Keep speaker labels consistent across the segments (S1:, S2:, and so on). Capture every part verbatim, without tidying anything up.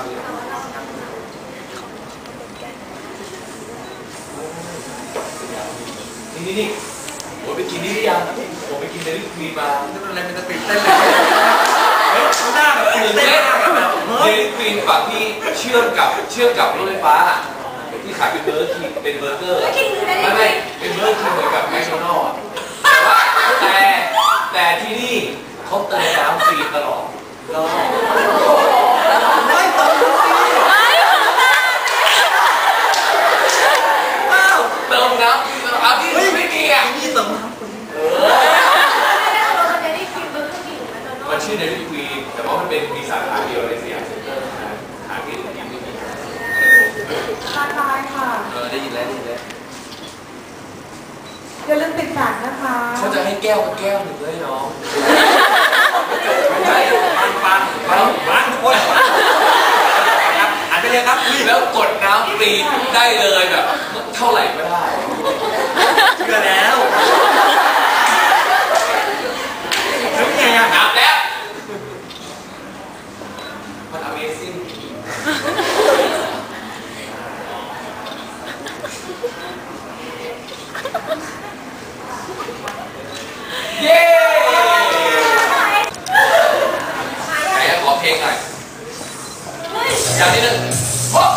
S1: นี่นี่นี่ผมไปกินนี่หรือยังผมไปกินเดลิควีนมาไม่เป็นไรมันจะตื่นเต้นเลยเฮ้ยหน้าแบบตื่นเต้นเดลิควีนฝั่งที่เชื่อมกับเชื่อมกับรถไฟฟ้าที่ขายเป็นเบอร์คิงเป็นเบอร์เกอร์ไม่ไม่เป็นเบอร์คิงเหมือนกับแมคโดนัลด์แต่ว่าแต่แต่ที่นี่เขาเติมน้ำฟรีตลอดไม่เติมฟรีเติมน้ำฟรีตลอดที่ไม่มีอ่ะมีเติมน้ำฟรีมันชื่อเดลิควีนแต่ว่ามันเป็นมีสาขาเดียวในสยามเซ็นเตอร์นะหาที่อื่นยังไม่มี
S2: ทานได้ค่ะ
S1: เออได้ยินแล้วได้ยินแล้ว
S2: อย่าลืมติดฝากนะคะ
S1: เขาจะให้แก้วกับแก้วหนึ่งเลยน้องไม่ใช่ปังปังปังปังทุกคนครับอ่านไปเลยครับแล้วกดน้ำฟรีได้เลยแบบเท่าไหร่ก็ได้เชื่อแล้วแล้วไงอ่ะนับแล้วมัน Amazingเย้ไหนขอเพลงหน่อยอย่างนี้หนึ่งโอ้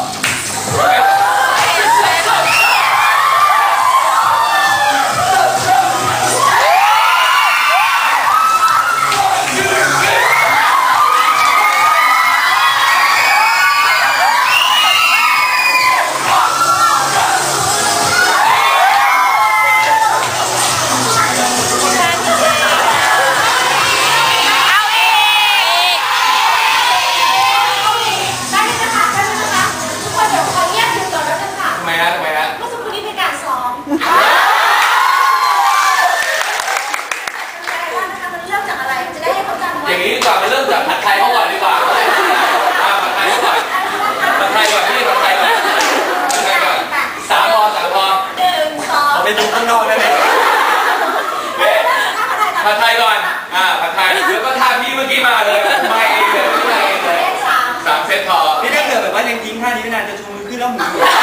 S1: อย่างนี้ดีกว่ามาเริ่มจากผัดไทยเขาก่อนดีกว่าผัดไทยเขาก่อนผัดไทยก่อนพี่ผัดไทยก่อนผัดไทยก่อนสามพอสามพอ
S2: หนึ่งสอง
S1: ไปดูข้างนอกได้ไหมผัดไทยก่อนอ่าผัดไทยแล้วก็ท่าพี่เมื่อกี้มาเลยไม่เองเลยไม่เองเลยสามเซตพอ
S3: พี่ถ้าเกิดแบบว่ายังทิ้งท่านี้ไม่นานจะชูมือขึ้นแล้วหมุน